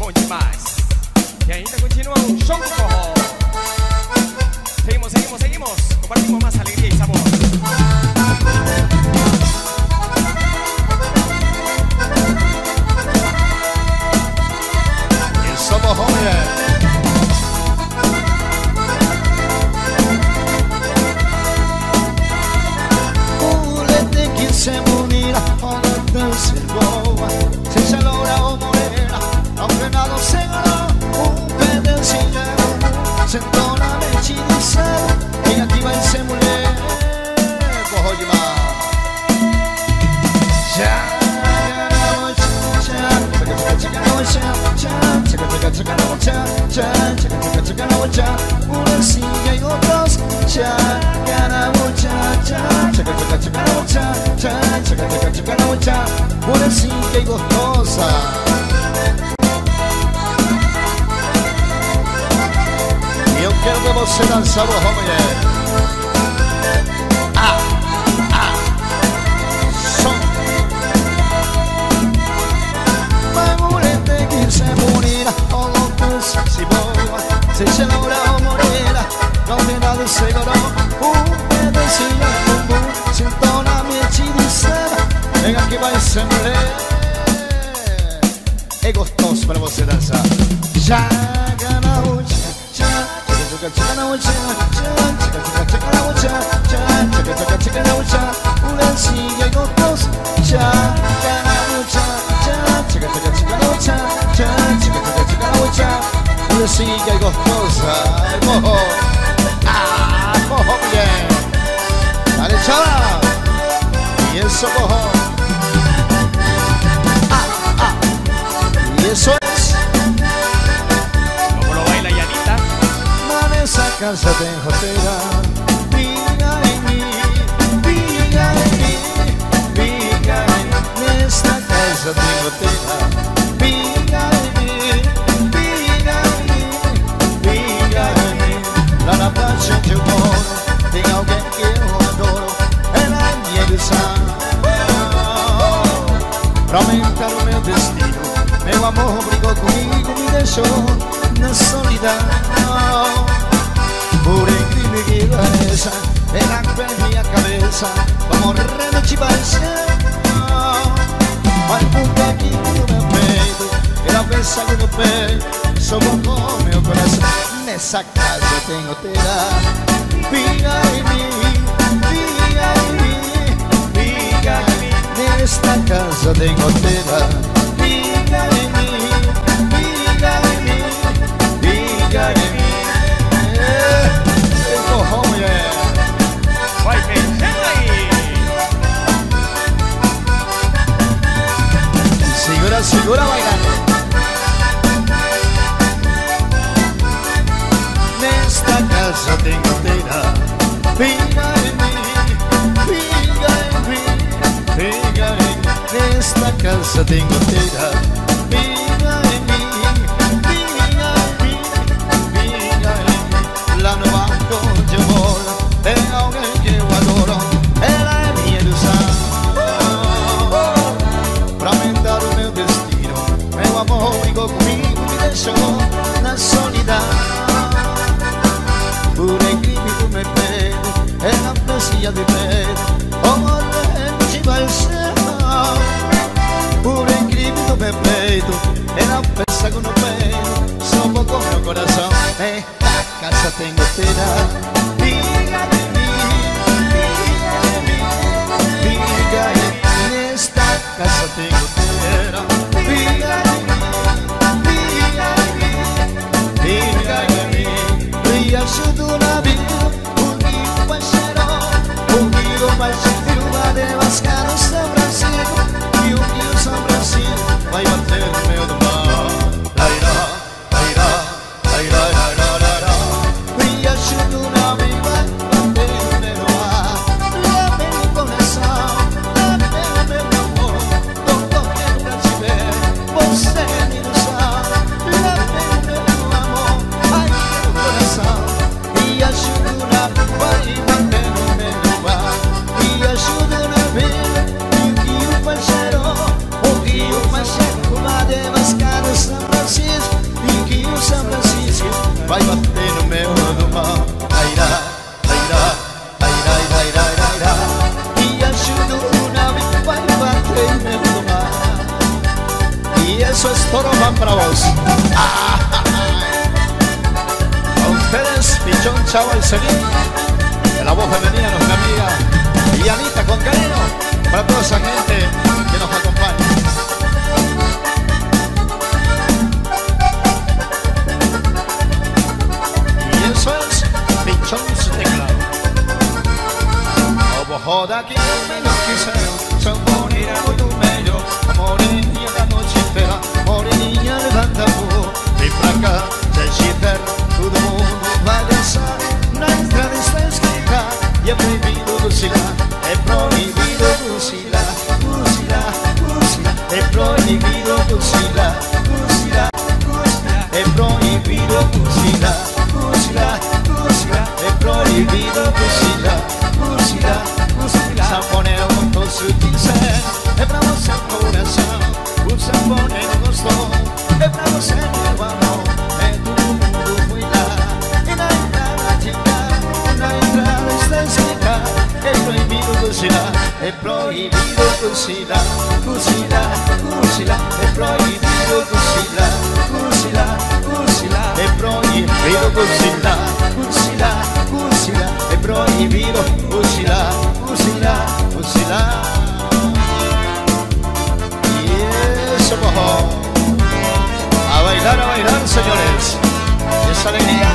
Bom demais. E ainda continua o show do forró. Seguimos, seguimos, seguimos. Compartimos más alegría y sabor. Y somos jóvenes. Mulete que se munira, onda se boa. Se se logra o morena, aunque nada se gana. Un pedacillo, se entona de chidizar. Y aquí va ese mulete, cojo de más. Una silla y otros una silla y gostosa. E eu quero ver você dançar o forró, mulher. Se morirá o lo si boa. Se se logra o morirá, não tem nada seguro. Pedacillo de bumbum, sintona minha chidicera. Venga que vai ser mulher. É gostoso para você dançar. Chaga na ucha, chaga na ucha, chaga na ucha, uma silla gostosa. Chaga na ucha, chaga na ucha, una silla gostosa. Mojo, mojo bien. Dale chava, y eso mojo. Y eso es. ¿Cómo lo baila Yanita? En esa casa tengo tela. Viga en mí, viga en mí, viga en mí. En esta casa tengo tela. Viga en mí, viga en mí, viga en mí. Lá na praia que eu moro, tem alguém que eu adoro. Ela é minha ilusão. Pra aumentar o meu destino, meu amor brigou comigo, me deixou na solidão. Por incrível que pareça, ela perde minha cabeça, vai morrendo de paixão. Vai com pequinho no meu peito, ela pensa no peito, sufocou meu coração. Nessa casa eu tenho tela. Viga em mim, viga em mim, viga em mim. Nesta casa eu tenho tela. Viga em mim, viga em mim, viga em mim. Forró, mulher. Vai mexendo aí. Segura, segura, bailando. Nesta casa tenho tela. Viga em mim, viga em mim, viga em mim. Nesta casa tenho tela. Viga em mim, viga em mim, viga em mim. Lá no banco onde eu moro, tem alguém que eu adoro. Ela é minha ilusão. Pra aumentar o meu destino, meu amor brigou comigo, me deixou na solidão. Por incrível que me peito, ela precisa de peito, oh morrer de paixão. Por incrível que me peito, ela pensa no peito, sufocou meu coração. Nesta casa tenho tela. Viga em mim, viga em mim, viga em mim. Nesta casa tenho tela. Viga em mim, viga em mim, viga em mim. E ajudo na vida, comigo parceiro, vai devascar o São Francisco. E o São Francisco vai bater no meu do mar. Lairá, lairá, lairá, lairá, lairá. E ajudo na vida. esos toros van bravos. A ustedes, Pichón, Chavo y Celín, de la voz femenina, nuestra amiga y Anita con cariño, para toda esa gente que nos acompaña. Y eso es Pichón su teclado. Joda que me lo quise, son morir a tu medio, morir la noche entera, morir levanta vos, y para acá, se chifera, todo mundo va a danzar, la entrada está escrita, y es prohibido fusilar, es prohibido fusilar, fusilar, fusilar, es prohibido fusilar, fusilar, fusilar, es prohibido fusilar, fusilar, fusilar, es prohibido fusilar, fusilar. Zamponero con todo su pincel, es bravo el corazón, un zamponero costó, es bravo el barro, en tu mundo fuila, y la entrada chica, la entrada está escrita, es prohibido fusilar, es prohibido fusilar, fusilar, fusilar, es prohibido fusilar, fusilar, fusilar, es prohibido fusilar, fusilar, fusilar, es prohibido fusilar. Fusilar, fusilar. Y eso, cojo. A bailar, señores. Esa alegría.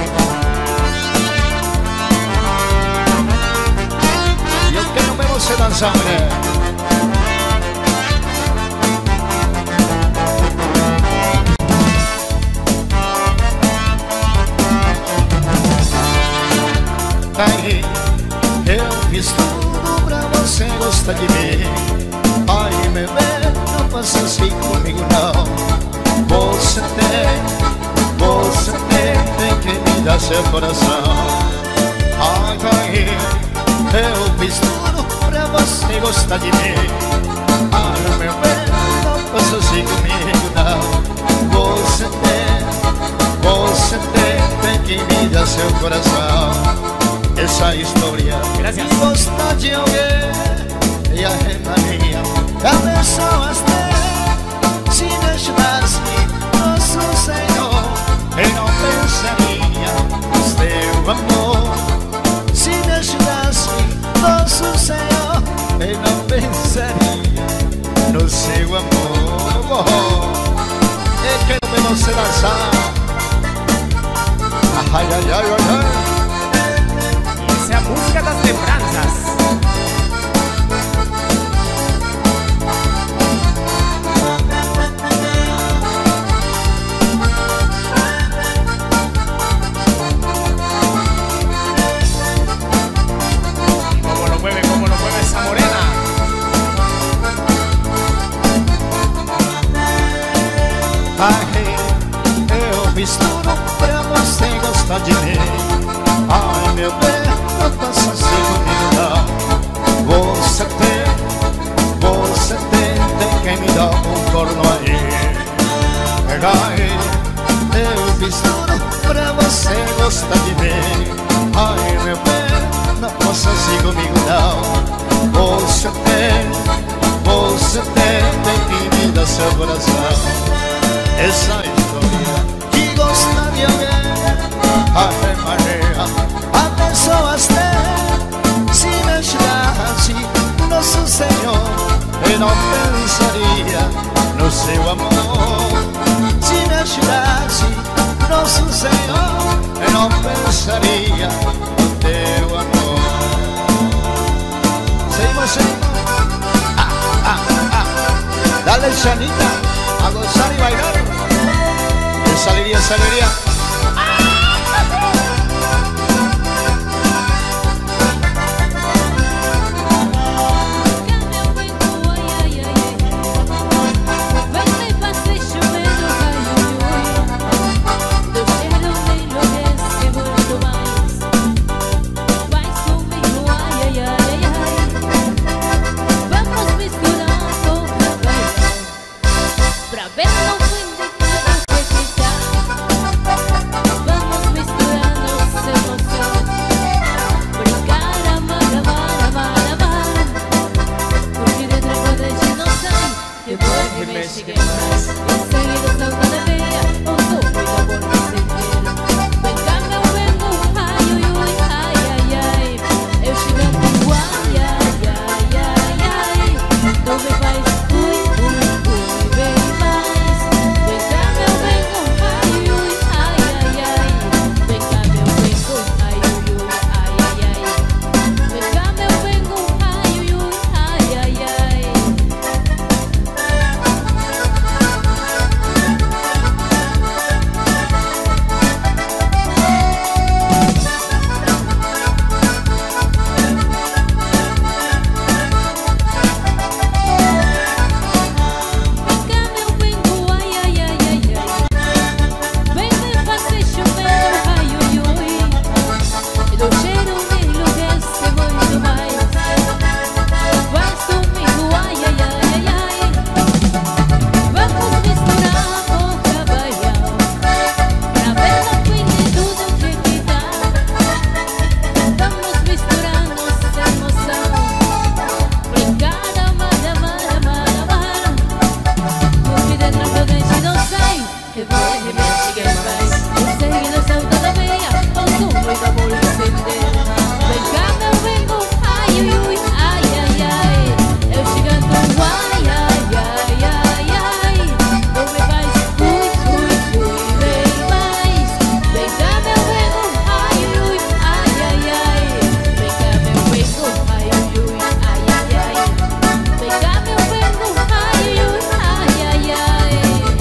Y aunque no vemos se dan sangre. Dai, eu fiz tudo pra você gostar de mim. Ai, meu bem, não faça assim comigo não. Você tem que me dar seu coração. Ai, dai, eu fiz tudo pra você gostar de mim. Ai, meu bem, não faça assim comigo não. Você tem que me dar seu coração. Esa historia. Gracias. Y gosta de alguien, ella es María. Abençoaste, si me ayudaste, nosso Senhor, eu não pensaria no teu amor. Si me ayudaste, nosso Senhor, eu não pensaria no seu amor. É que não vemos se dançar. Ai, ai, ai, ai, ai. Sea música das lembranzas. ¿Cómo lo mueve esa morena? Ai, eu fiz tudo pra você gostar de mim. Ai, meu bem, não faça assim comigo não. Você tem que me dar corno aí. Ai, eu fiz tudo pra você gostar de mim. Ai, meu bem, não faça assim comigo não. Você tem que me dar seu coração. Essa história que gosta de alguém. Ai, Maria, abençoaste, se me ajudaste, nosso Senhor, eu não pensaria no seu amor. Se me ajudaste, nosso Senhor, eu não pensaria no teu amor. Seguimos, seguimos. Dale, Xanita, a gozar y bailar. Esa alegría, esa alegría. depois me cheguei mais. Consegui no céu toda veia, consumo e amor de acender. Vem cá meu vengo, ai ui ui, ai ai ai. Eu chegando, ai ai ai ai ai. Não me faz ui ui ui, vem mais. Vem cá meu vengo, ai ui ui, ai ai ai. Vem cá meu vengo, ai ui ui, ai ai ai. Vem cá meu vengo, ai ui ui, ai ai ai.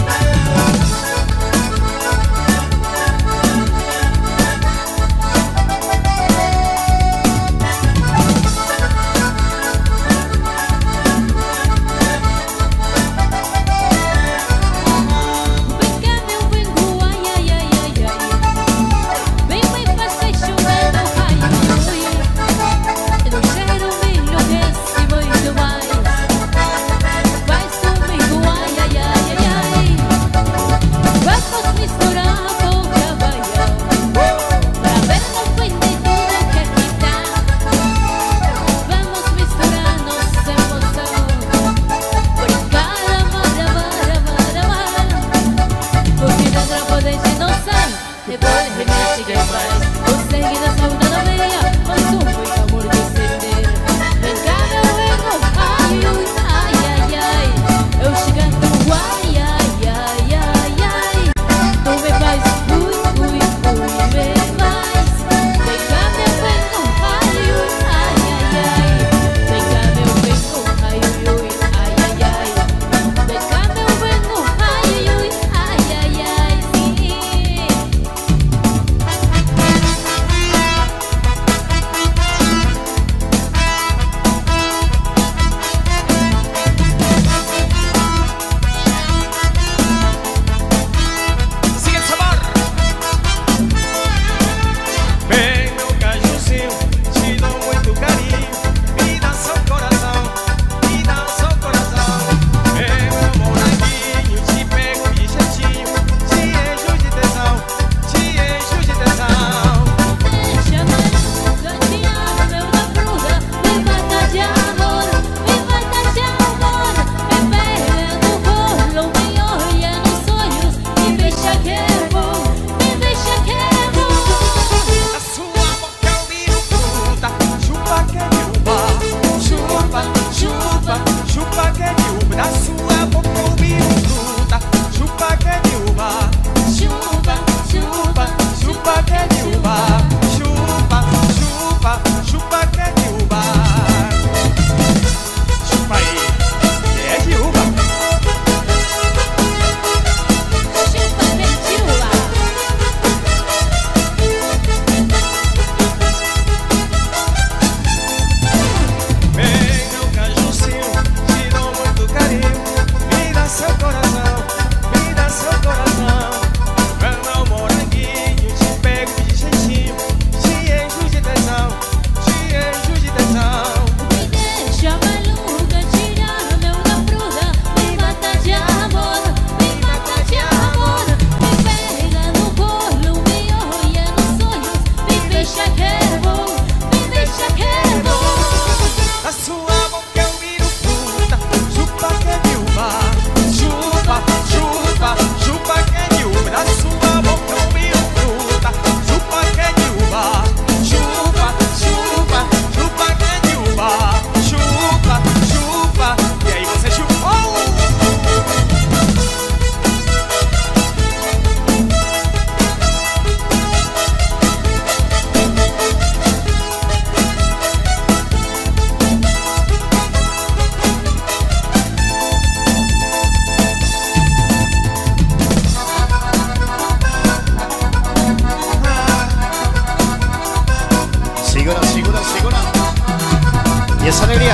Y esa alegría.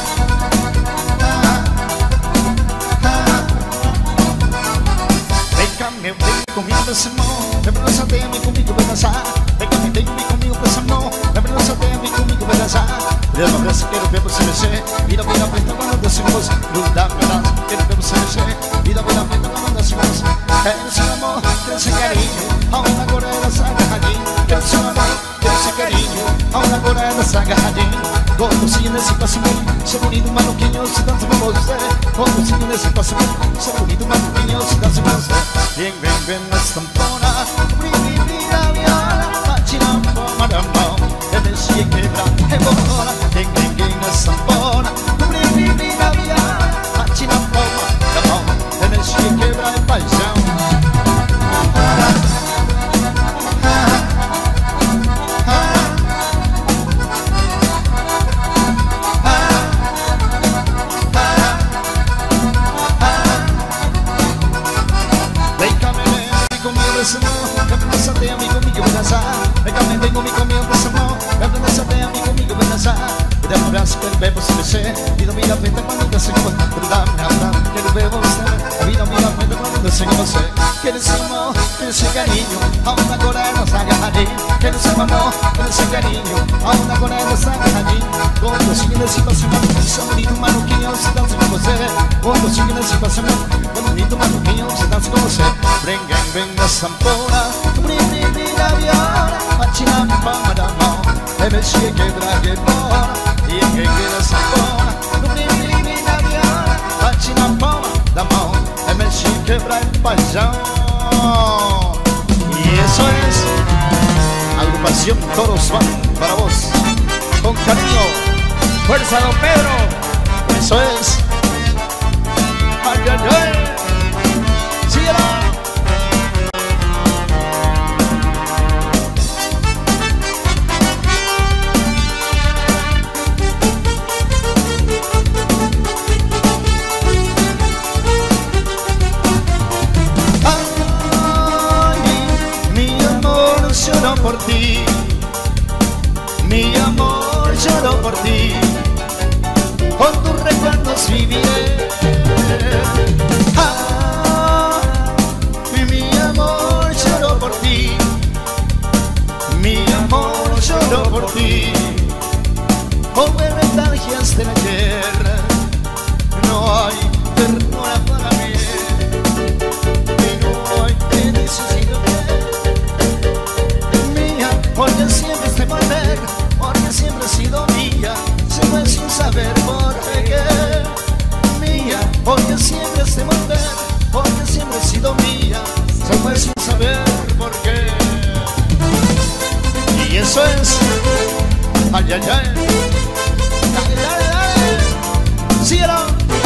Ven conmigo, besamos. Ven, abrázate a mí conmigo, ven danzar. Ven conmigo, besamos. Ven, abrázate a mí conmigo, ven danzar. Mira, no abraza, quiero ver por CBC. Mira, mira, presta cuando decimos. Luda, verdad, quiero ver por CBC. Mira, mira, presta cuando decimos. Eres un amor, eres un cariño. Aún agora elas agarradinho. Eres un amor, eres un cariño. Aún agora elas agarradinho. Conduzindo nesse passamento, sou bonito maluquinho, se dança com você. Conduzindo nesse passamento, sou bonito maluquinho, se dança com você. Vem, vem. ven la zampona, brindis la viola, machinambo, marambo, e me si quebra e vola, ven la zampona, brindis la viola, machinambo, marambo, e me si quebra el paisano. Tengo mi comido de amor, abrázate a mí conmigo, ven a sal. Te abrazo que el bebo se besé, y no mira frente cuando te seguimos. Dame, habla, que el bebo se vida mira frente cuando te seguimos. Que les amor, que les cariño, a una cola nos haga allí. Que les amor, que les cariño, a una cola nos haga allí. Con los signos y pasiones, son ni tu mano que yo se danza como sé. Con los signos y pasiones, con ni tu mano que yo se danza como sé. Venga, zampona, brindis la viola. Machinampa, marambo, e me si quebra che buona, e che la zampona, brindis la viola. Machinampa, marambo, e me si quebra el paisano. Y eso es agrupación Toros Van para vos, con cariño. Fuerza, don Pedro. Eso es. Ay, ay, ay. Síguela. Lloro por ti, mi amor, lloro por ti, con tus recuerdos viviré. Mi amor, lloro por ti, mi amor, lloro por ti, con nostalgias de la guerra, no hay ternura para mí, no hay te necesito. Porque siempre te volver, porque siempre he sido mía, se fue sin saber por qué. Mía, porque siempre te volver, porque siempre he sido mía, se fue sin saber por qué. Y eso es, ay, ay, ay, dale, dale, dale, síguelo.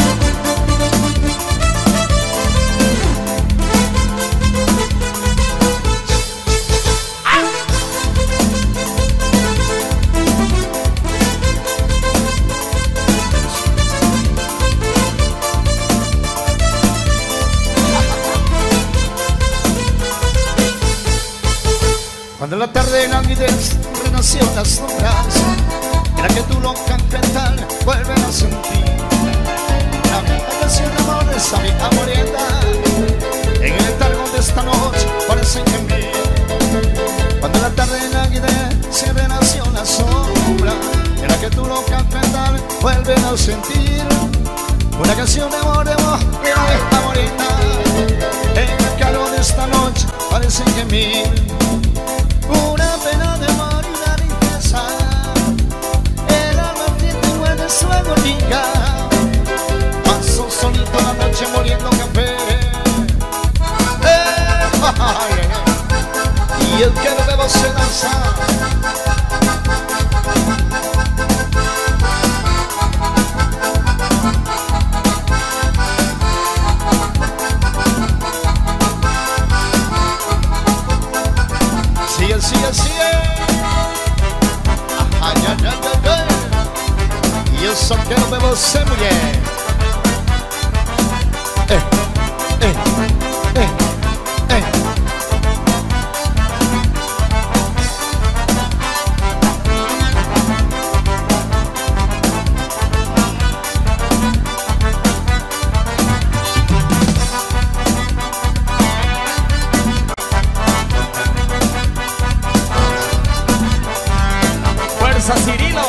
Cuando la tarde languidez renació las sombras, era que tu loca cantar vuelven a sentir la canción de amor de esa vida morienta. En el letargo de esta noche parecen que en mí. Cuando la tarde languidez se renació la sombra, era que tu loca cantar vuelven a sentir una canción de amor de la vida morienta. En el calor de esta noche parecen que en mí. Una pena de amor y una tristeza, el alma ardiente vuelve su agonía. Paso solito la noche moliendo café, y el que lo bebo se danza. Sigue, sigue, sigue. Ay, ay, ay, ay, ay. Y eso que no bebo se muere. Eh, eh, eh. Cirilo.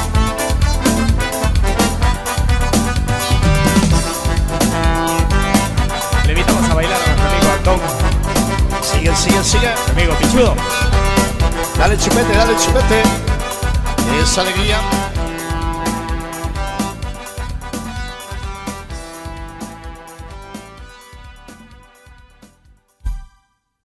Le invitamos a bailar a nuestro amigo Antón. Sigue, sigue, sigue. Amigo Pichudo. Dale chupete, dale chupete. Esa alegría.